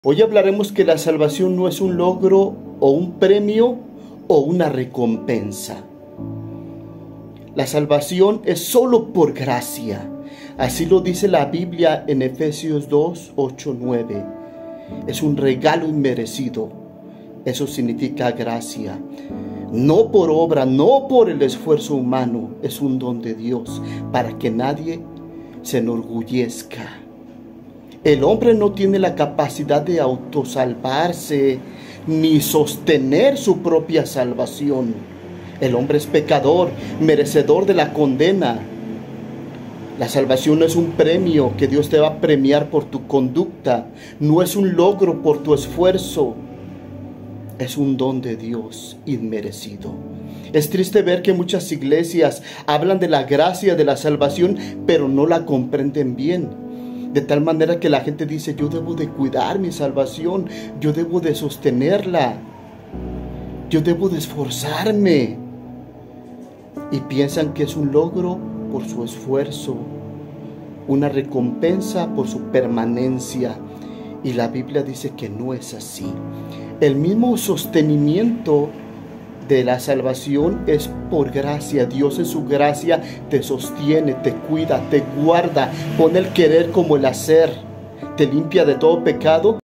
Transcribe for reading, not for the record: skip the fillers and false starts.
Hoy hablaremos que la salvación no es un logro o un premio o una recompensa. La salvación es solo por gracia. Así lo dice la Biblia en Efesios 2, 8, 9. Es un regalo inmerecido. Eso significa gracia. No por obra, no por el esfuerzo humano. Es un don de Dios para que nadie se enorgullezca. El hombre no tiene la capacidad de autosalvarse ni sostener su propia salvación. El hombre es pecador, merecedor de la condena. La salvación no es un premio que Dios te va a premiar por tu conducta. No es un logro por tu esfuerzo. Es un don de Dios inmerecido. Es triste ver que muchas iglesias hablan de la gracia de la salvación, pero no la comprenden bien. De tal manera que la gente dice: yo debo de cuidar mi salvación, yo debo de sostenerla, yo debo de esforzarme. Y piensan que es un logro por su esfuerzo, una recompensa por su permanencia. Y la Biblia dice que no es así. El mismo sostenimiento de la salvación es por gracia. Dios en su gracia te sostiene, te cuida, te guarda, pone el querer como el hacer, te limpia de todo pecado